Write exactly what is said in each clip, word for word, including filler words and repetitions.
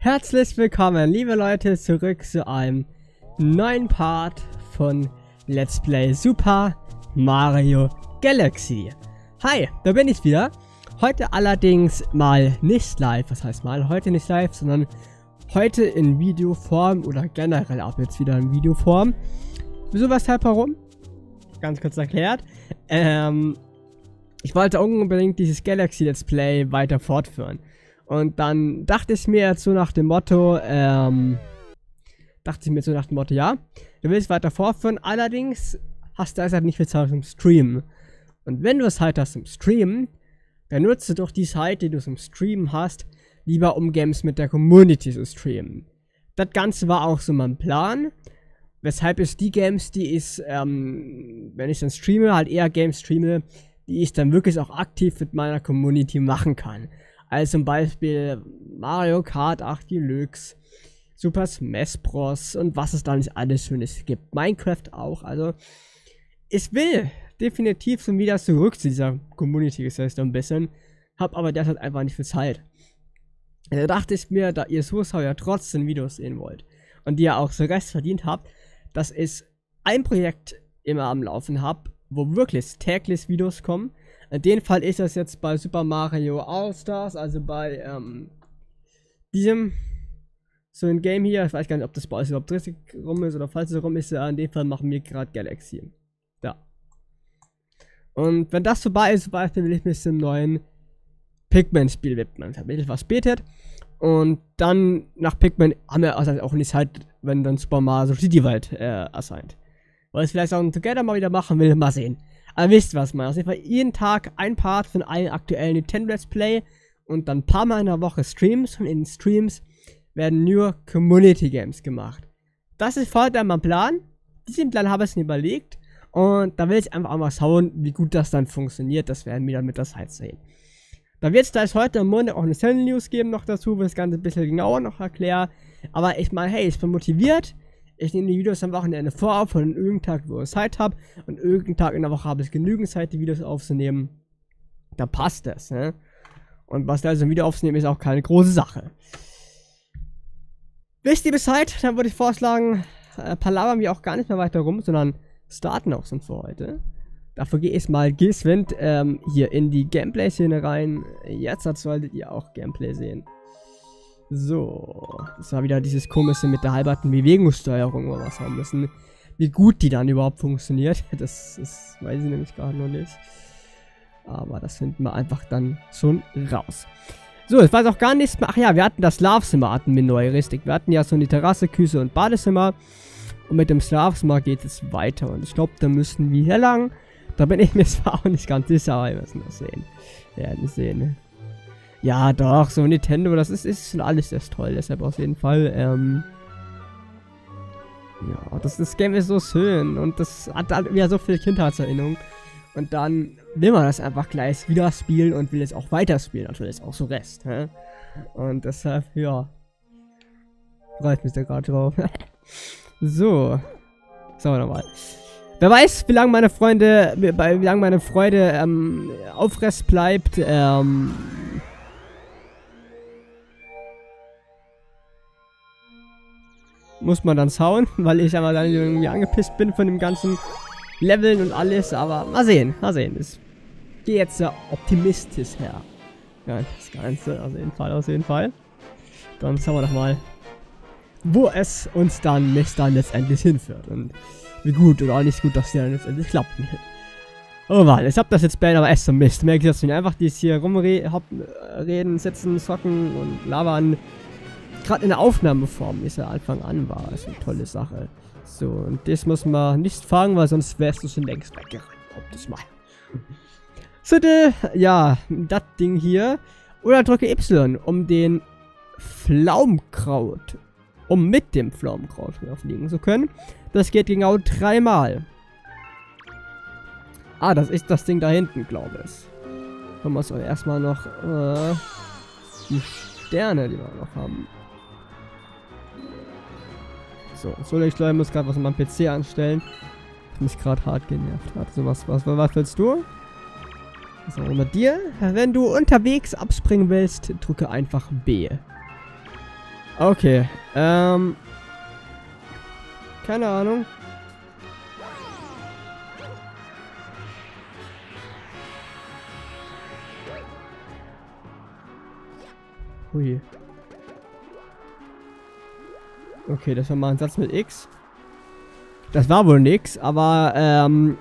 Herzlich willkommen, liebe Leute, zurück zu einem neuen Part von Let's Play Super Mario Galaxy. Hi, da bin ich wieder. Heute allerdings mal nicht live. Was heißt mal? Heute nicht live, sondern heute in Videoform oder generell ab jetzt wieder in Videoform. Wieso, weshalb, warum? Ganz kurz erklärt. Ähm, ich wollte unbedingt dieses Galaxy Let's Play weiter fortführen. Und dann dachte ich mir jetzt so nach dem Motto, ähm, dachte ich mir so nach dem Motto, ja, du willst weiter fortführen, allerdings hast du halt nicht viel Zeit zum Streamen. Und wenn du es halt hast zum Streamen, dann nutze doch die Zeit, die du zum Streamen hast, lieber um Games mit der Community zu streamen. Das Ganze war auch so mein Plan, weshalb es die Games, die ich, ähm, wenn ich dann streame, halt eher Games streame, die ich dann wirklich auch aktiv mit meiner Community machen kann. Also zum Beispiel Mario Kart acht Deluxe, Super Smash Bros. Und was es da nicht alles Schönes gibt. Minecraft auch. Also ich will definitiv schon wieder zurück zu dieser Community gesetzt ein bisschen. Hab aber derzeit einfach nicht viel Zeit. Da dachte ich mir, da ihr Zuschauer ja trotzdem Videos sehen wollt und die ja auch so Rest verdient habt, dass ich ein Projekt immer am Laufen habe, wo wirklich täglich Videos kommen. In dem Fall ist das jetzt bei Super Mario All-Stars, also bei ähm, diesem so ein Game hier. Ich weiß gar nicht, ob das bei euch überhaupt richtig rum ist oder falls es rum ist. Ja, in dem Fall machen wir gerade Galaxy. Ja. Und wenn das vorbei ist, zum Beispiel will ich mich dem neuen Pikmin-Spiel widmen. Ich habe etwas spätet. Und dann nach Pikmin haben wir also auch nicht Zeit, wenn dann Super Mario City Welt äh, erscheint. Weil ich es vielleicht auch ein Together mal wieder machen will, mal sehen. Aber wisst was, man. Auf jeden Fall jeden Tag ein Part von einem aktuellen Nintendo Let's Play und dann ein paar Mal in der Woche Streams. Und in den Streams werden nur Community Games gemacht. Das ist heute mein Plan. Diesen Plan habe ich mir überlegt. Und da will ich einfach mal schauen, wie gut das dann funktioniert. Das werden wir dann mit der Zeit sehen. Da wird es gleich heute am Montag auch eine Channel News geben noch dazu, wo ich das Ganze ein bisschen genauer noch erkläre. Aber ich meine, hey, ich bin motiviert. Ich nehme die Videos am Wochenende vor, von irgendeinem Tag, wo ich Zeit habe. Und irgendeinen Tag in der Woche habe ich genügend Zeit, die Videos aufzunehmen. Da passt das, ne? Und was da also wieder aufzunehmen, ist auch keine große Sache. Wisst ihr Bescheid? Dann würde ich vorschlagen, äh, palabern wir auch gar nicht mehr weiter rum, sondern starten auch schon für heute. Dafür gehe ich mal geschwind ähm, hier in die Gameplay-Szene rein. Jetzt solltet ihr auch Gameplay sehen. So, das war wieder dieses komische mit der halberten Bewegungssteuerung, wo wir was haben müssen. Wie gut die dann überhaupt funktioniert, das, das weiß ich nämlich gerade noch nicht. Aber das finden wir einfach dann schon raus. So, ich weiß auch gar nichts mehr. Ach ja, wir hatten das Schlafzimmer, hatten wir neu, richtig. Wir hatten ja so eine Terrasse, Küche und Badezimmer. Und mit dem Schlafzimmer geht es weiter. Und ich glaube, da müssen wir hier lang. Da bin ich mir zwar auch nicht ganz sicher, aber wir müssen das sehen. Wir werden sehen. Ja, doch, so Nintendo, das ist, ist schon alles sehr toll, deshalb auf jeden Fall, ähm, ja, das, das Game ist so schön und das hat halt wieder so viel Kindheitserinnerung und dann will man das einfach gleich wieder spielen und will es auch weiterspielen, natürlich auch so Rest, hä? Und deshalb, ja, freut mich da gerade drauf. So, sagen wir nochmal. Wer weiß, wie lange meine Freunde, wie, wie lange meine Freude, ähm, aufrecht bleibt, ähm, muss man dann schauen, weil ich aber dann irgendwie angepisst bin von dem ganzen Leveln und alles, aber mal sehen, mal sehen. Ich gehe jetzt sehr optimistisch her. Ja, das Ganze, auf jeden Fall, auf jeden Fall. Dann schauen wir doch mal, wo es uns dann nicht dann letztendlich hinführt und wie gut oder auch nicht gut, dass die dann letztendlich klappt. Oh Mann, ich hab das jetzt bald aber echt so Mist. Merke ich das nicht einfach, die hier rumreden, sitzen, zocken und labern. Gerade in der Aufnahmeform, wie es ja Anfang an war, ist eine tolle Sache. So, und das muss man nicht fragen, weil sonst wärst du schon längst weggerannt. Kommt das mal. Sitte, ja, das Ding hier. Oder drücke Y, um den Pflaumenkraut, um mit dem Pflaumenkraut fliegen zu können. Das geht genau dreimal. Ah, das ist das Ding da hinten, glaube ich. Können wir es erstmal noch, äh, die Sterne, die wir noch haben. So, so ich glaube, ich muss gerade was an meinem P C anstellen. Das mich gerade hart genervt hat. So, was, was, was willst du? Was auch immer dir? Wenn du unterwegs abspringen willst, drücke einfach B. Okay, ähm... keine Ahnung. Hui. Okay, das war mal ein Satz mit X. Das war wohl nix, aber, ähm...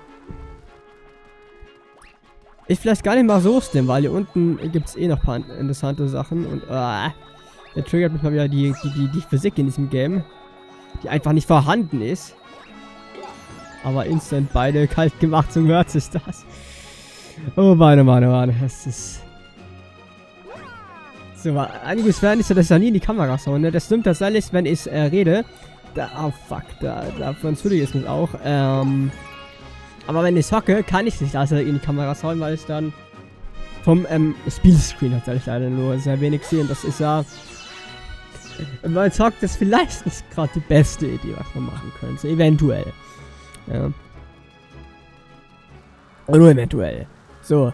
ist vielleicht gar nicht mal so schlimm, weil hier unten gibt es eh noch ein paar interessante Sachen und, äh... der triggert mich mal wieder die, die, die, die Physik in diesem Game, die einfach nicht vorhanden ist. Aber instant beide kalt gemacht, so hört sich das. Oh meine, meine, meine, das ist... So, einiges werden nicht so, dass ich da nie in die Kamera schaue, ne? Das stimmt tatsächlich, wenn ich äh, rede. Da, oh fuck, da, davon entschuldige ich mich auch. Ähm, aber wenn ich hocke, kann ich nicht also in die Kamera schauen, weil ich dann vom ähm, Spielscreen tatsächlich leider nur sehr wenig sehe. Und das ist ja... man sagt, das ist vielleicht nicht gerade die beste Idee, was man machen könnte. Eventuell. Ja. Nur eventuell. So.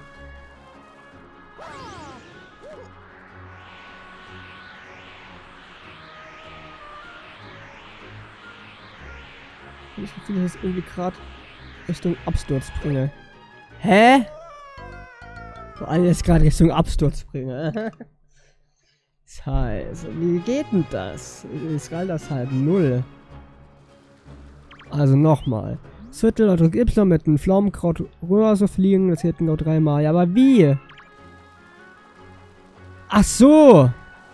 Ich fühle, dass ich irgendwie gerade Richtung Absturz bringe. Hä? Vor allem jetzt gerade Richtung Absturz bringe. Scheiße, wie geht denn das? Ist geil das halt null. Also nochmal. Viertel oder Y mit einem Pflaumenkraut rüber so fliegen, das hätten noch dreimal. Ja, aber wie? Ach so!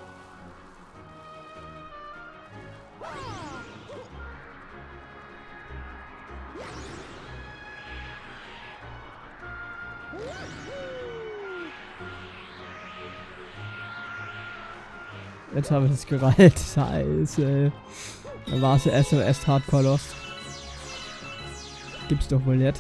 Jetzt habe ich es gereilt. Scheiße. Dann war es ja S O S Hardcore Lost. Gibt's doch wohl nicht.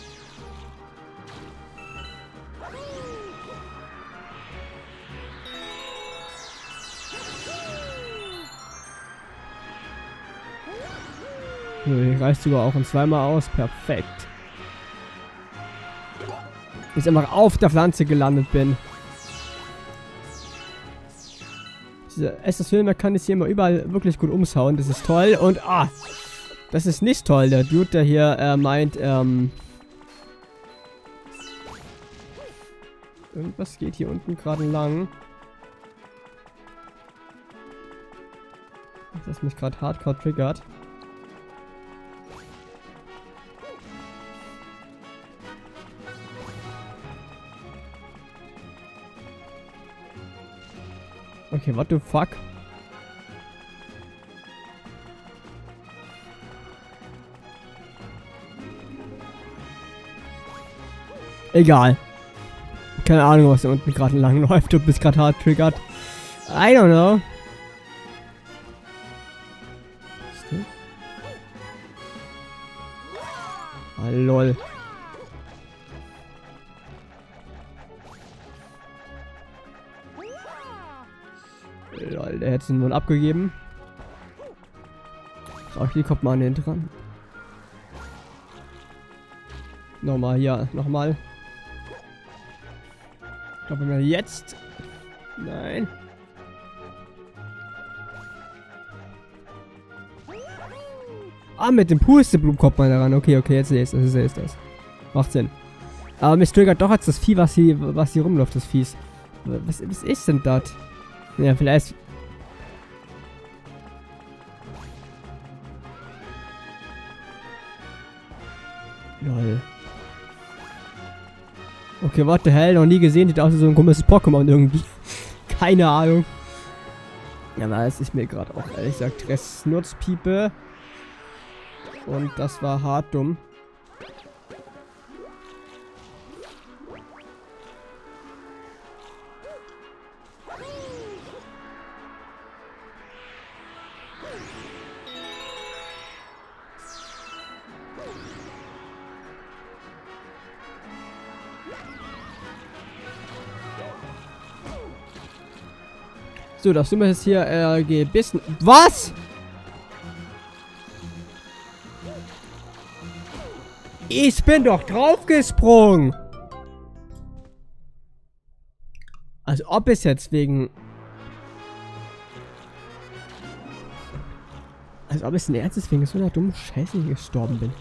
Nö, reicht sogar auch in zweimal aus. Perfekt. Bis ich einfach auf der Pflanze gelandet bin. Estes Filme kann ich hier immer überall wirklich gut umschauen. Das ist toll. Und ah, das ist nicht toll. Der Dude, der hier äh, meint, ähm, irgendwas geht hier unten gerade lang. Das mich gerade hardcore triggert. Okay, what the fuck? Egal. Keine Ahnung, was da unten gerade lang läuft. Du bist gerade hart triggert. I don't know. Ah, lol. Lol, der hätte es nun abgegeben. Ach, hier kommt man hinten dran. Nochmal, ja, nochmal. Ich glaube, wenn wir jetzt... Nein. Ah, mit dem Pusteblumen kommt man daran. Okay, okay, jetzt sehe ich das, jetzt das. Macht Sinn. Aber mich triggert doch jetzt das Vieh, was hier, was hier rumläuft, das Viehs. Was, was ist denn das? Ja, vielleicht... Lol. Okay, what the hell? Noch nie gesehen. Sieht aus wie so ein komisches Pokémon irgendwie. Keine Ahnung. Ja, aber es ist mir gerade auch ehrlich gesagt Stressnutzpiepe. Und das war hart dumm. So, das sind wir jetzt hier äh, gebissen. Was? Ich bin doch draufgesprungen. Also ob es jetzt wegen... Als ob es ein Ernst ist, wegen so einer dummen Scheiße hier gestorben bin.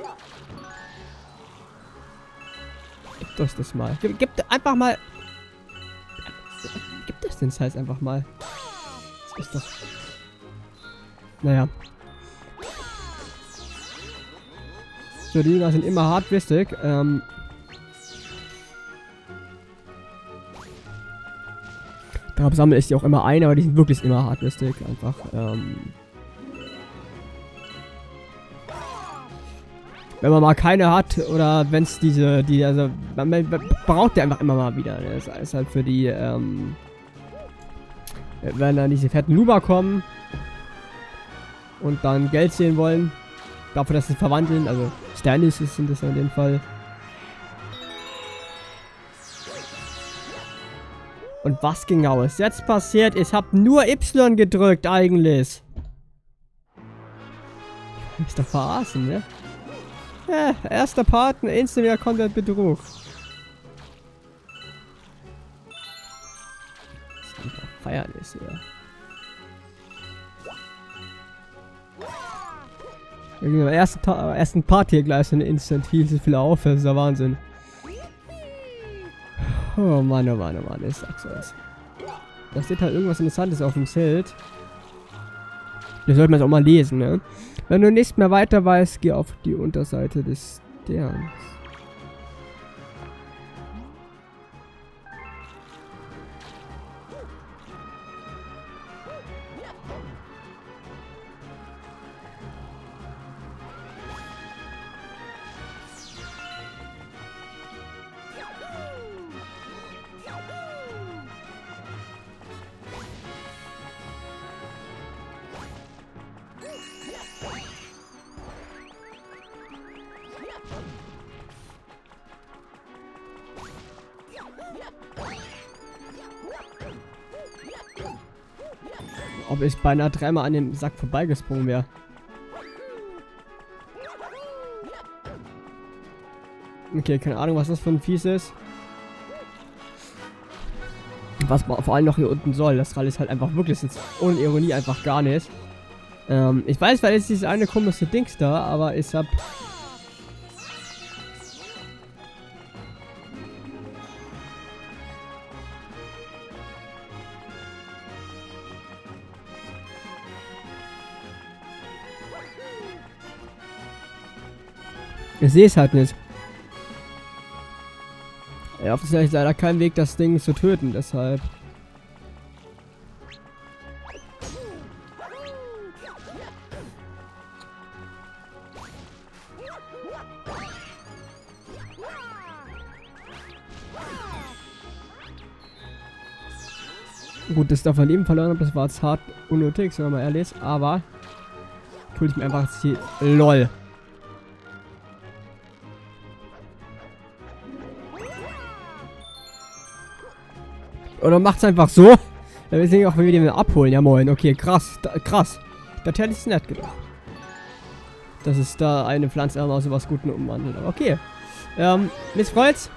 Gebt euch das mal. Gebt, gebt einfach mal... Gebt euch den Scheiß einfach mal. Das ist doch... Naja. So, die Dinger sind immer hartwistig. Ähm... Darauf sammle ich die auch immer ein, aber die sind wirklich immer hartwistig. Einfach, ähm... wenn man mal keine hat oder wenn es diese, die, also, man, man braucht die einfach immer mal wieder. Ne? Das ist halt für die, ähm, wenn dann diese fetten Luba kommen und dann Geld sehen wollen, dafür, dass sie verwandeln, also Sterne sind das in dem Fall. Und was genau ist jetzt passiert? Ich habe nur Y gedrückt eigentlich. Ich mich doch verarschen, ne? Ja, erster Part, ein Instant wieder Content Betrug. Das ist einfach feierlich, ja. Im ersten, ersten Part hier gleich so eine Instant Heal, so viele auf, das ist der Wahnsinn. Oh Mann, oh Mann, oh Mann, ich sag's euch. Da steht halt irgendwas Interessantes auf dem Schild. Das sollte man auch mal lesen, ne? Wenn du nicht mehr weiter weißt, geh auf die Unterseite des Sterns. Ob ich beinahe dreimal an dem Sack vorbeigesprungen wäre. Okay, keine Ahnung, was das für ein Viech ist. Was man vor allem noch hier unten soll. Das Rall ist halt einfach wirklich jetzt ohne Ironie einfach gar nicht. Ähm, ich weiß, weil jetzt dieses eine komische Dings da, aber ich hab... Ich sehe es halt nicht. Ja, offensichtlich ist leider kein Weg, das Ding zu töten, deshalb. Gut, das darf man Leben verloren haben, das war jetzt hart unnötig, sagen wir mal ehrlich, aber tue ich mir einfach jetzt hier. LOL. Oder macht's einfach so. Dann will ich auch wieder den abholen. Ja moin. Okay, krass. Da, krass. Das hätte ich nicht gedacht. Dass es da eine Pflanze auch so was Guten umwandelt. Aber okay. Ähm, Miss Freud's.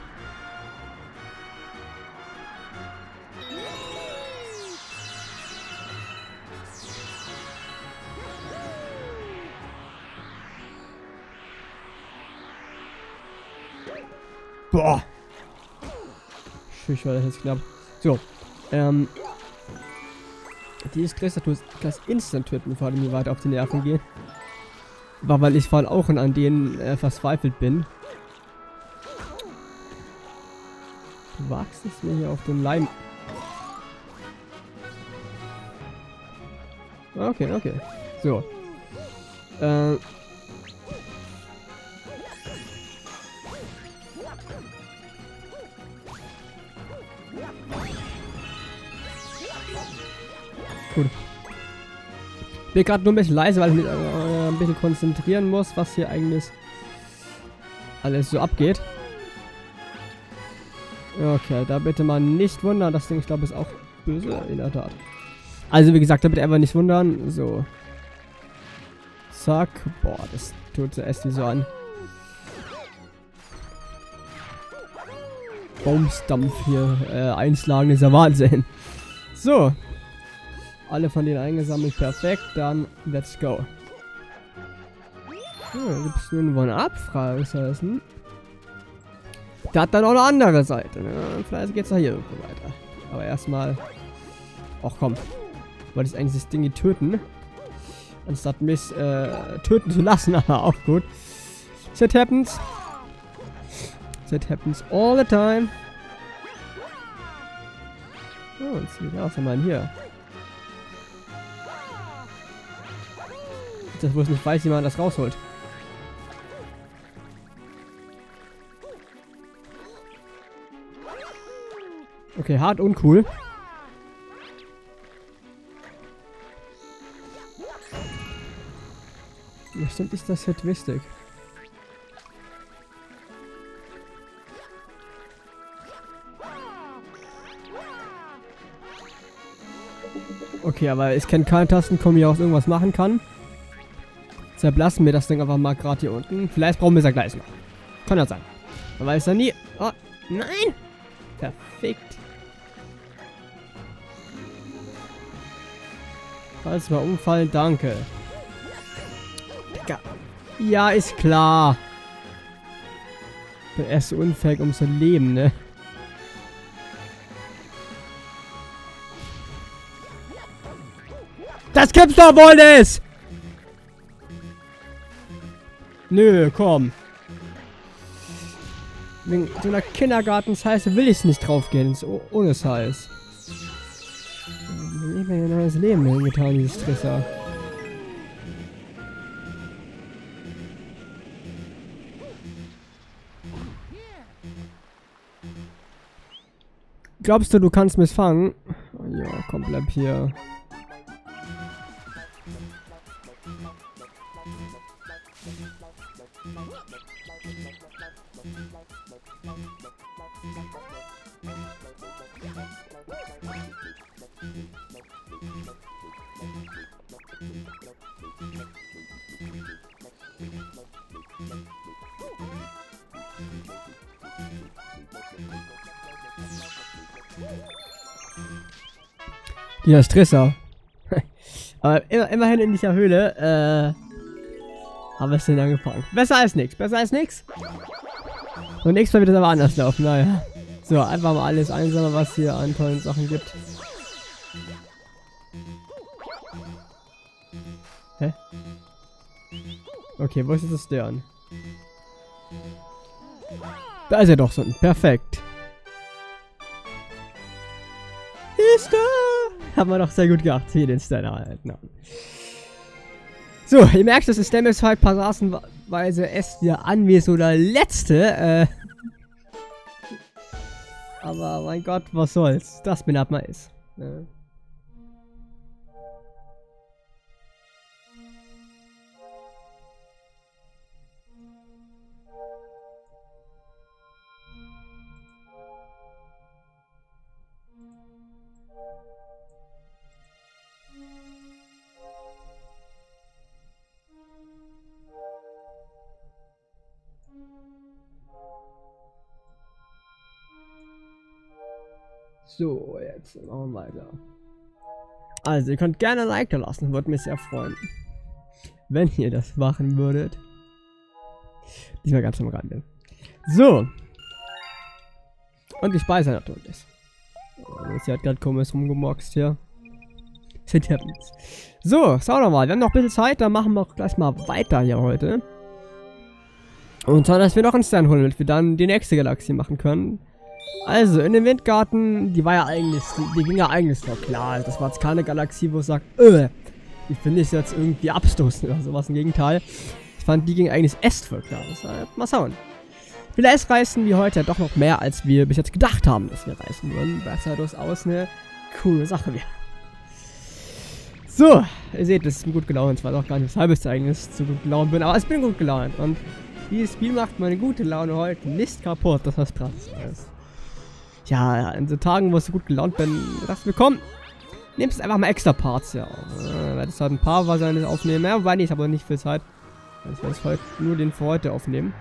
Boah. Schüch, war das jetzt knapp. So, ähm, dieses Kreatur ist das Instant töten, bevor die mir weiter auf die Nerven gehen. War, weil ich vor allem auch an denen äh, verzweifelt bin. Du wagst es mir hier auf den Leim. Okay, okay. So. Äh. Gut. Ich bin gerade nur ein bisschen leise, weil ich mich äh, ein bisschen konzentrieren muss, was hier eigentlich alles so abgeht. Okay, da bitte mal nicht wundern. Das Ding, ich glaube, ist auch böse, in der Tat. Also, wie gesagt, da bitte einfach nicht wundern. So. Zack. Boah, das tut so erst wie so an. Baumstampf hier äh, einschlagen, ist ja Wahnsinn. So. Alle von denen eingesammelt, perfekt, dann let's go. Ja, gibt es nur ein One-Up-Fragezeichen. Der hat dann auch eine andere Seite. Ne? Vielleicht geht es da hier irgendwo weiter. Aber erstmal. Ach komm. Wollte ich eigentlich das Ding hier töten. Anstatt mich äh, töten zu lassen, aber auch gut. That happens. That happens all the time. Oh, jetzt sieht aus, wenn man hier. Das wo ich nicht weiß, wie man das rausholt. Okay, hart uncool. Bestimmt ist das halt wichtig. Okay, aber ich kenne keine Tasten, wie ich aus irgendwas machen kann. Deshalb lassen wir das Ding einfach mal gerade hier unten. Vielleicht brauchen wir es ja gleich noch. Kann ja sein. Man weiß ja nie. Oh, nein! Perfekt. Falls wir umfallen, danke. Ja, ist klar. Ich bin erst so unfähig, um zu leben, ne? Das gibt's doch wohl nicht! Nö, komm. Wegen so einer Kindergarten-Scheiße will ich nicht draufgehen. So, ohne Scheiß. Ich hab mir ein neues Leben hingetan, dieses Stresser. Glaubst du, du kannst mich fangen? Ja, komm, bleib hier. Dieser Stresser. Aber immer, immerhin in dieser Höhle, äh, haben wir es denn angefangen. Besser als nichts, besser als nichts. Und nächstes Mal wird es aber anders laufen, naja. So, einfach mal alles einsammeln, was hier an tollen Sachen gibt. Hä? Okay, wo ist jetzt das Stern? Da ist er doch so. Perfekt. Ist da! Haben wir doch sehr gut gemacht, hier den Stern erhalten haben. So, ihr merkt, das System ist halt passagenweise erst wieder an wie so der letzte. Äh. Aber mein Gott, was soll's. Das bin ab mal ist. Äh. So, jetzt machen wir weiter. Also, ihr könnt gerne ein Like da lassen, würde mich sehr freuen. Wenn ihr das machen würdet. Diesmal ganz am Rande. So. Und die Speise natürlich. Sie hat gerade komisch rumgemoxt hier. Shit happens. So, schauen wir mal. Wir haben noch ein bisschen Zeit, dann machen wir auch gleich mal weiter hier heute. Und zwar, dass wir noch einen Stern holen, damit wir dann die nächste Galaxie machen können. Also, in dem Windgarten, die war ja eigentlich, die, die ging ja eigentlich so klar. Das war jetzt keine Galaxie, wo ich sage, äh, die finde ich jetzt irgendwie abstoßend oder sowas. Im Gegenteil. Ich fand, die ging eigentlich echt voll klar. Das war, mal schauen. Vielleicht reißen wir heute ja doch noch mehr, als wir bis jetzt gedacht haben, dass wir reißen würden. Was ja durchaus eine coole Sache wäre. So, ihr seht, das ist gut gelaunt. Ich weiß auch gar nicht, weshalb ich eigentlich so gut gelaunt bin, aber ich bin gut gelaunt. Und dieses Spiel macht meine gute Laune heute nicht kaputt, dass das krass ist. Ja, an so Tagen, wo ich so gut gelaunt bin, dachte mir, komm, nimmst einfach mal extra Parts hier auf. Ich werde es halt ein paar wahrscheinlich aufnehmen. Ja, wobei nicht, ich habe nicht viel Zeit. Ich werde es heute nur den für heute aufnehmen.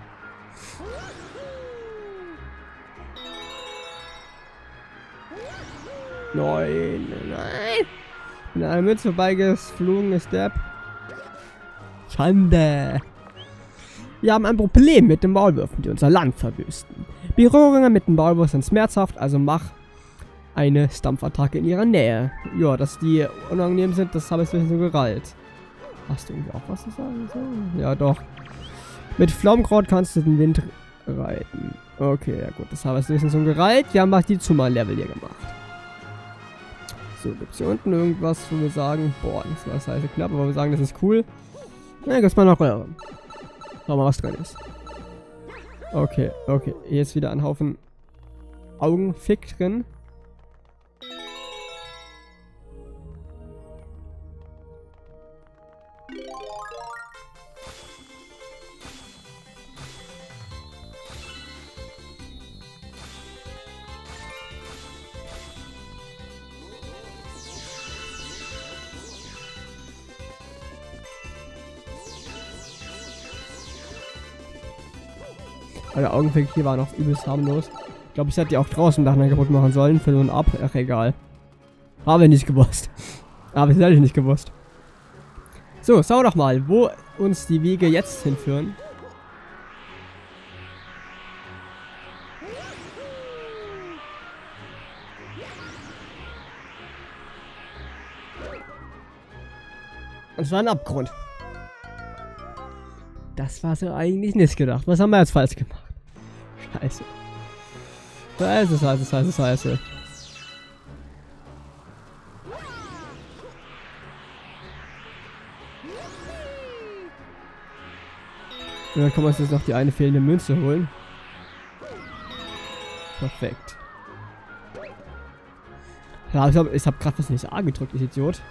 Nein, nein. Bin an einer Mütze vorbeigeflogen, ist der. Schande. Wir haben ein Problem mit den Maulwürfen, die unser Land verwüsten. Berührungen mit den Maulwürfen sind schmerzhaft, also mach eine Stampfattacke in ihrer Nähe. Ja, dass die unangenehm sind, das habe ich ein bisschen so gereilt. Hast du irgendwie auch was zu sagen? So? Ja, doch. Mit Pflaumenkraut kannst du den Wind reiten. Okay, ja gut, das habe ich ein bisschen so gereilt. Wir haben die Zuma-Level hier gemacht. So, gibt es hier unten irgendwas, wo wir sagen, boah, das war das heiße knapp, aber wir sagen, das ist cool. Na, gibt's mal noch Röhre. Schau mal, was drin ist. Okay, okay. Hier ist wieder ein Haufen Augenfick drin. Alle Augenfick hier waren auch übelst harmlos. Ich glaube, ich hätte die auch draußen nachher kaputt machen sollen. Für so ein Ab. Ach, egal. Habe ich nicht gewusst. Habe ich ehrlich nicht gewusst. So, schau doch mal, wo uns die Wege jetzt hinführen. Und es war ein Abgrund. Das war so eigentlich nicht gedacht. Was haben wir jetzt falsch gemacht? Scheiße. Scheiße, scheiße, scheiße, scheiße. Und dann kann man jetzt noch die eine fehlende Münze holen. Perfekt. Ja, ich habe ich hab gerade was nicht A gedrückt, ich Idiot.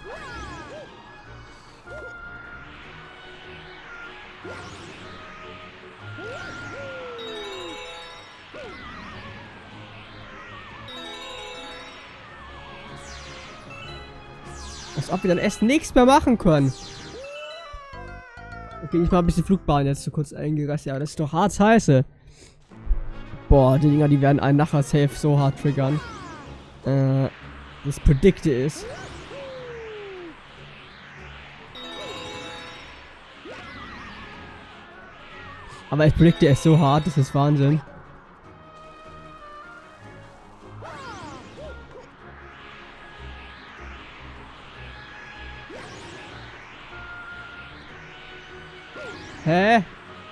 Als ob wir dann erst nichts mehr machen können. Okay, ich mal ein bisschen Flugbahn jetzt so kurz eingerast. Ja, das ist doch hart scheiße. Boah, die Dinger, die werden einen nachher safe so hart triggern. Äh, das predikte ist. Aber ich predikte es so hart, das ist Wahnsinn. Hä?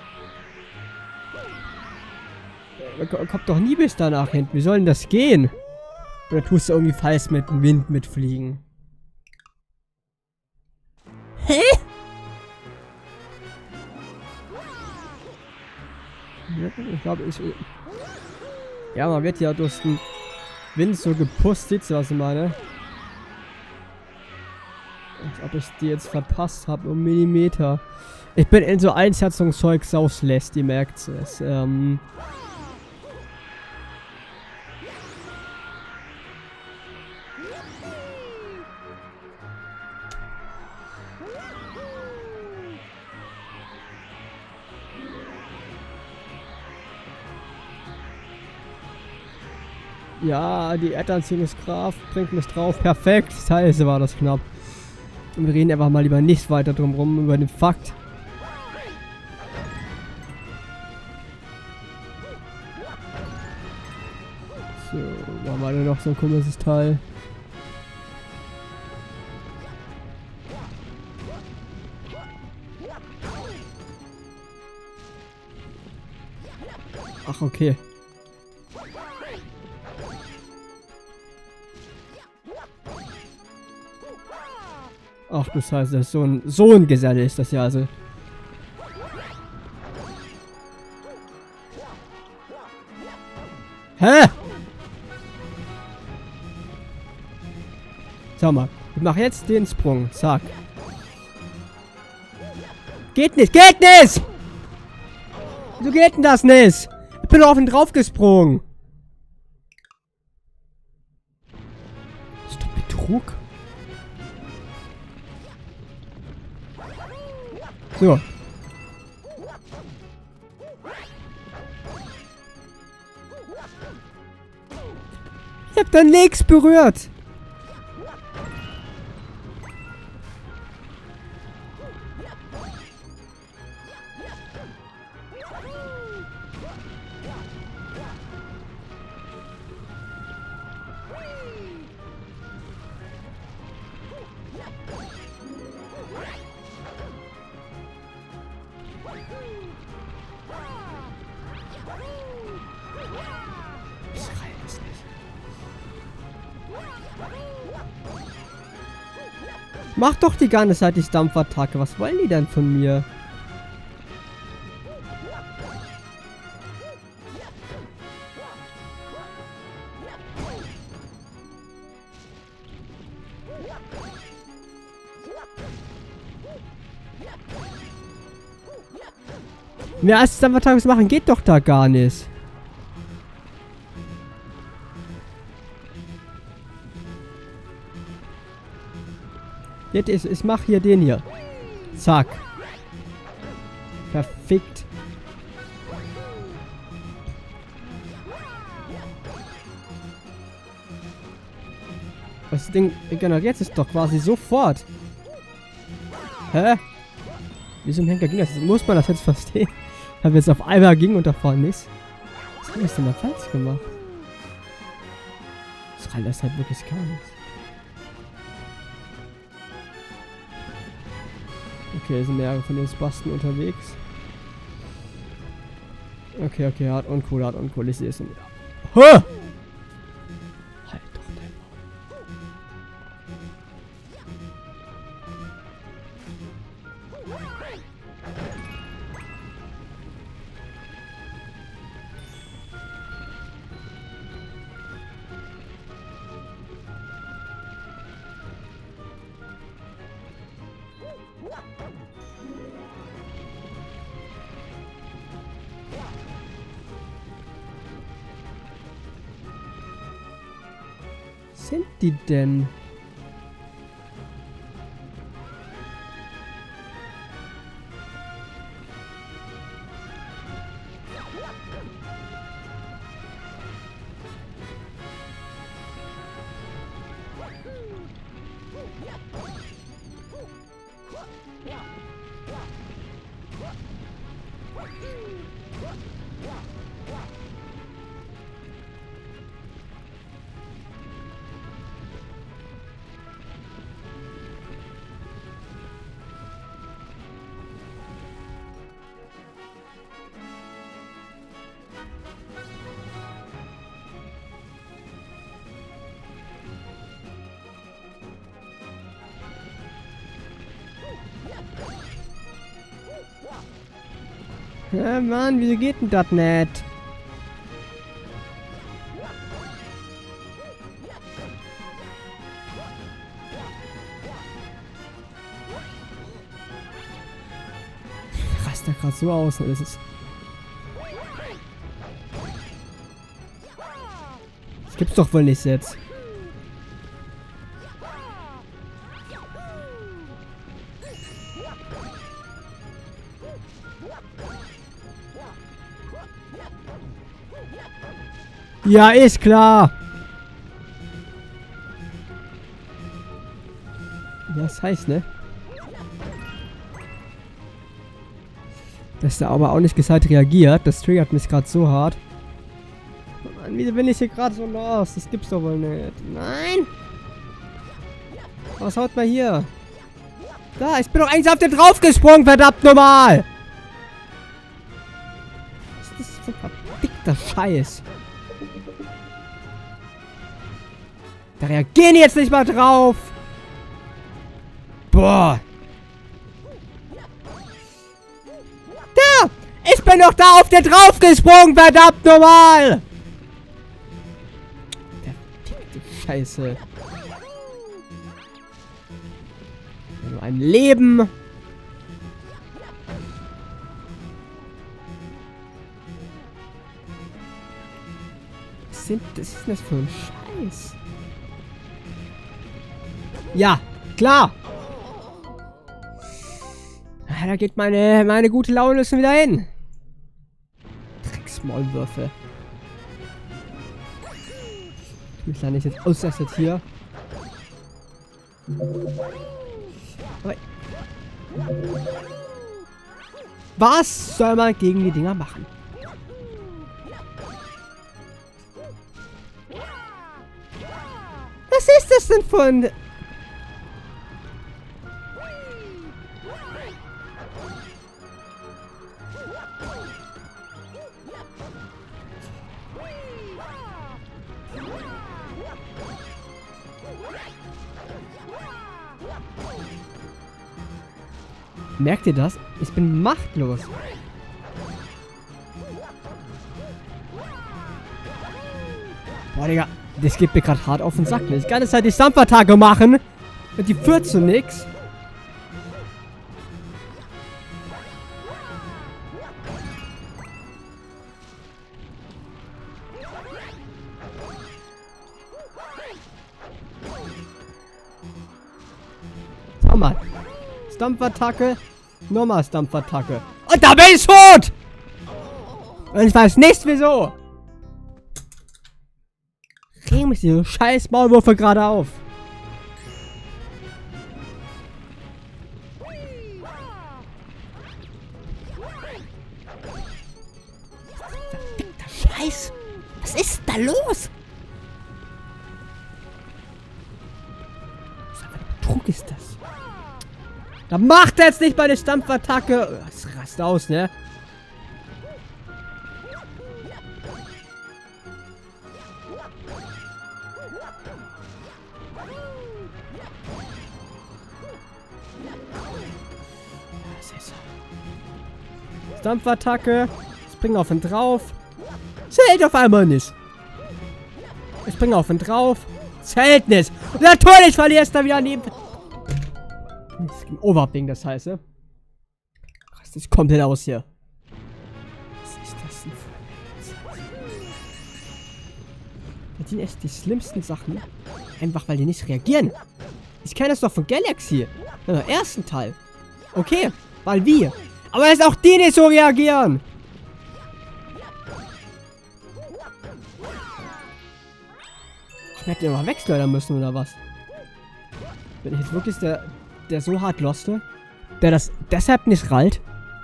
Kommt doch nie bis danach hinten. Wie soll denn das gehen? Oder tust du irgendwie falsch mit dem Wind mitfliegen? Hä? Ich glaube, ich... Ja, man wird ja durch den Wind so gepusht. Seht ihr, was ich meine? Als ob ich die jetzt verpasst habe um Millimeter. Ich bin in so Einschätzungszeug sauslässt, ihr merkt es. Ähm... Ja, die Erdanziehungskraft bringt mich drauf. Perfekt. Scheiße, war das knapp. Und wir reden einfach mal lieber nicht weiter drum rum, über den Fakt. So, wo haben wir denn noch so ein komisches Teil? Ach, okay. Ach du Scheiße, das ist so ein, so ein Geselle ist das ja also. Hä? Schau mal, ich mach jetzt den Sprung. Zack. Geht nicht, geht nicht! Wieso geht denn das nicht? Ich bin auf ihn draufgesprungen. Das ist doch Betrug. So. Ich hab da nichts berührt. Ich reiß es nicht. Mach doch die ganze Zeit die Stampfattacke. Was wollen die denn von mir? Mehr als Stampfattacke machen geht doch da gar nicht. Jetzt ist, ich mach hier den hier. Zack. Perfekt. Das Ding regeneriert es doch quasi sofort. Hä? Wieso im Henker ging das? Muss man das jetzt verstehen? Haben wir jetzt auf einmal ging und davon nicht. Was habe ich denn da falsch gemacht? Das reicht das halt wirklich gar nicht. Okay, es sind mehrere von den Spasten unterwegs. Okay, okay, hart und cool, hart und cool. Ich sehe es schon wieder. Huh! Halt doch dein Maul. Sind die denn? Ja, Mann, wieso geht denn das nicht? Ich raste da gerade so aus, ne? Das ist. Das gibt's doch wohl nicht jetzt. Ja, ist klar. Ja, das heißt, ne? Dass der aber auch nicht gescheit reagiert. Das triggert mich gerade so hart. Mann, wieso bin ich hier gerade so los? Das gibt's doch wohl nicht. Nein! Was haut mal hier? Da, ich bin doch eigentlich auf den draufgesprungen, verdammt nochmal! Was ist das für ein verdickter Scheiß? Da reagieren die jetzt nicht mal drauf! Boah! Da! Ich bin doch da auf den draufgesprungen, verdammt nochmal! Verdickte Scheiße. Nur ein Leben. Was sind das ist denn das für ein Scheiß? Ja, klar. Da geht meine, meine gute Laune schon wieder hin. Drecksmaulwürfe. Ich mich da nicht jetzt auslastet hier. Aber was soll man gegen die Dinger machen? Was ist das denn von... Merkt ihr das? Ich bin machtlos. Boah, Digga. Das geht mir gerade hart auf den Sack. Ich kann jetzt halt die Stampfattacke machen. Und die führt zu nix. Schau mal. Stampfattacke. Nochmal Stampfattacke. Und da bin ich tot! Und ich weiß nicht wieso. Regen mich diese scheiß Maulwürfe gerade auf. Verfickter Scheiß. Was ist da los? Was für ein Betrug ist das? Da macht er jetzt nicht bei der Stampfattacke. Das rast aus, ne? Stampfattacke. Spring auf ihn drauf. Zählt auf einmal nicht. Ich springe auf ihn drauf. Zählt nicht. Und natürlich verlierst du wieder neben. Das ist ein Overwing, das heißt, ne? Rast dich komplett aus hier. Was ist das denn für ein Das sind echt die schlimmsten Sachen. Einfach weil die nicht reagieren. Ich kenne das doch von Galaxy. Im ersten Teil. Okay, weil wir. Aber dass auch die nicht so reagieren. Ich hätte ja mal wegschleudern müssen, oder was? Bin ich jetzt wirklich der, der so hart loste? Der das deshalb nicht rallt?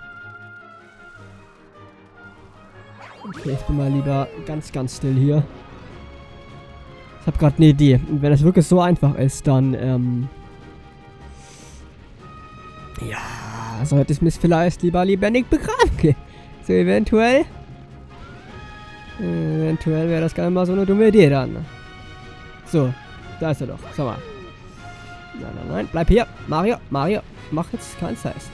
Okay, ich bin mal lieber ganz, ganz still hier. Ich habe gerade eine Idee. Und wenn das wirklich so einfach ist, dann, ähm... ja, sollte ich mich vielleicht lieber lebendig begraben. So eventuell. Eventuell wäre das gar nicht mal so eine dumme Idee dann. So, da ist er doch. Schau mal. Nein, nein, nein. Bleib hier. Mario, Mario. Mach jetzt keinen Scheiß.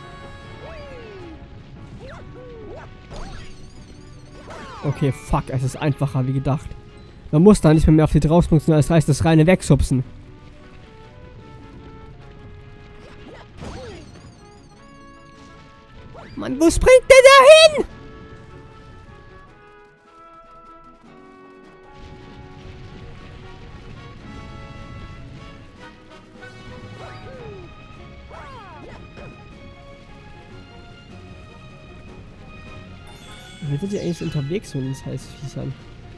Okay, fuck. Es ist einfacher wie gedacht. Man muss da nicht mehr, mehr auf die draufspringen, sondern es reicht das reine Wegschubsen. Mann, wo springt der da hin? Wie sind die eigentlich unterwegs, wenn das heißt Viechern?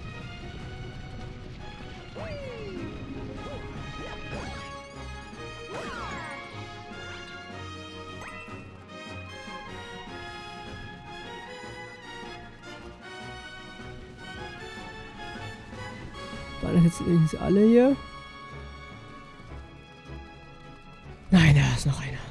Waren das jetzt übrigens alle hier? Nein, da ist noch einer.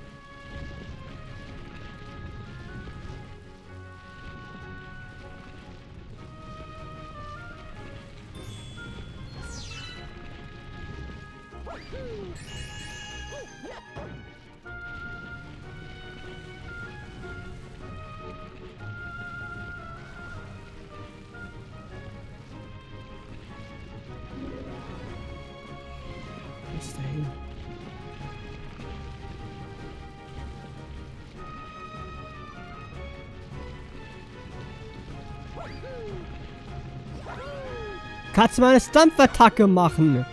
Bis dahin. Kannst du mal eine Stampfattacke machen?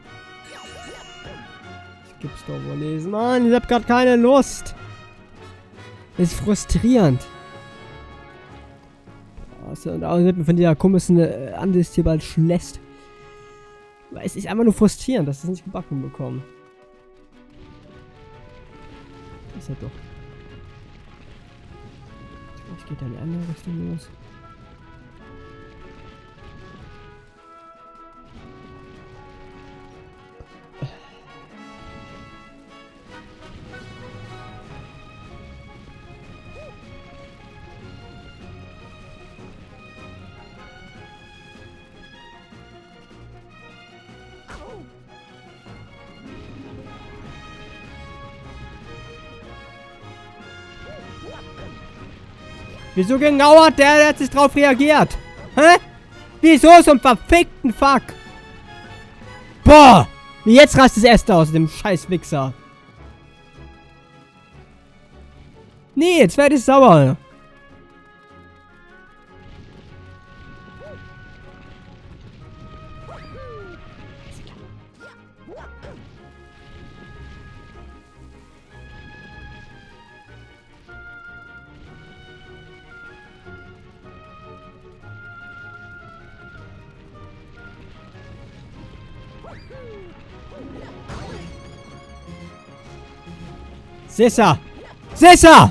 Das gibt's doch wohl nicht. Mann, ich hab grad keine Lust. Das ist frustrierend. Also, und auch wird mir von dieser komischen äh, Ansicht hier bald schlecht. Weil es ist einfach nur frustrierend, dass wir es nicht gebacken bekommen. Das ist ja doch. Vielleicht geht da in die andere Richtung los. Wieso genau hat der jetzt drauf reagiert? Hä? Wieso so ein verfickten Fuck? Boah! Jetzt rastet es erst aus, dem scheiß Wichser. Nee, jetzt werde ich sauer. Sissa! Sissa!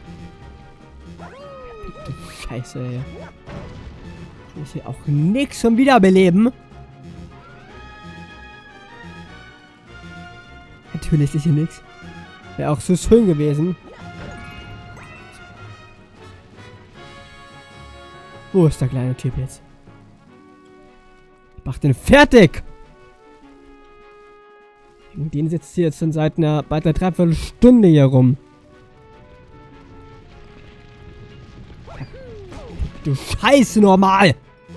Scheiße, ey. Ich will auch nix zum Wiederbeleben. Natürlich ist hier nix. Wäre auch so schön gewesen. Wo ist der kleine Typ jetzt? Ich mach den fertig! Den sitzt hier jetzt schon seit einer, bald einer Dreiviertelstunde hier rum. Du Scheiße normal!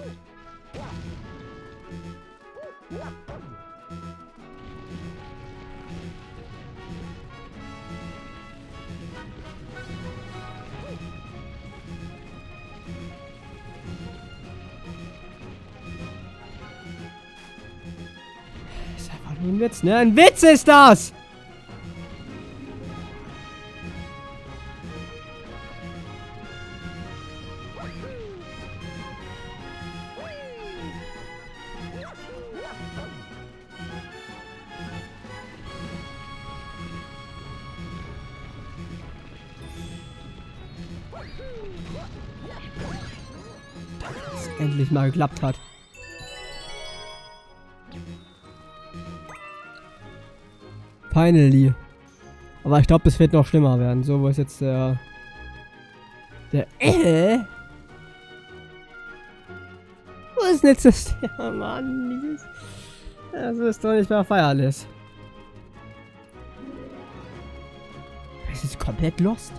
Ein Witz, ne? Ein Witz ist das! Dass es endlich mal geklappt hat. Finally. Aber ich glaube, es wird noch schlimmer werden. So, wo ist jetzt der... Der... Äh? Wo ist denn jetzt das... Ja, Mann. Dieses, das ist doch nicht mehr feierlich. Es ist komplett lost.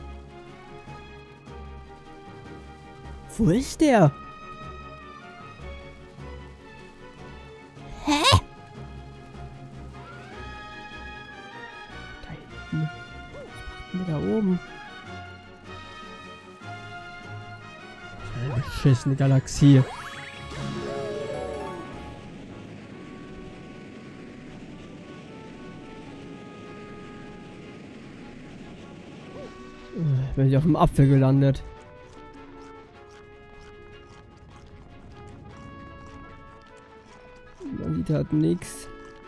Wo ist der? Hä? Da oben. Beschissene Galaxie. Bin ich auf dem Apfel gelandet. Man sieht halt nichts.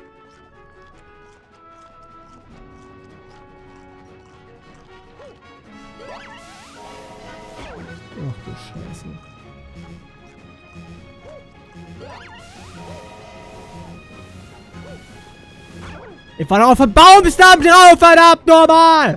Ach du Scheiße. Ich war auf dem Baumstamm drauf, verdammt normal!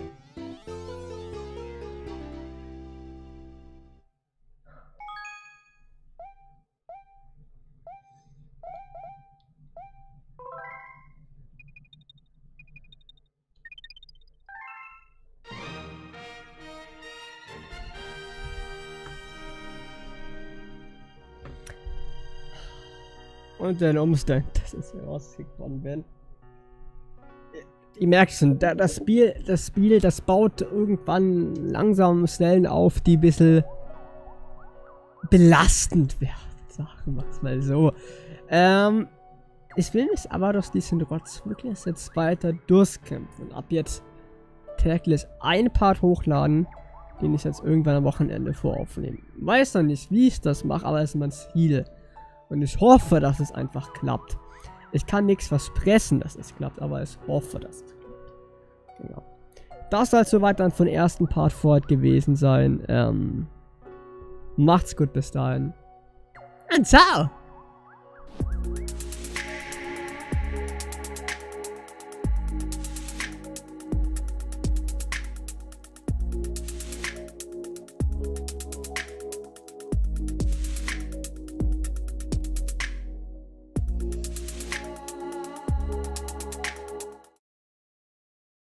Und den Umstand, dass ich hier rausgekommen bin. Ihr merkt schon, das Spiel, das Spiel, das baut irgendwann langsam Stellen auf, die ein bisschen belastend werden. Sagen wir es mal so. Ähm, ich will mich aber durch diesen Rotz wirklich jetzt weiter durchkämpfen. Ab jetzt täglich ein Part hochladen, den ich jetzt irgendwann am Wochenende voraufnehme. Weiß noch nicht, wie ich das mache, aber es ist mein Ziel. Und ich hoffe, dass es einfach klappt. Ich kann nichts versprechen, dass es klappt, aber ich hoffe, dass es klappt. Genau. Das soll soweit dann von ersten Part fort gewesen sein. Ähm, macht's gut bis dahin. Und ciao!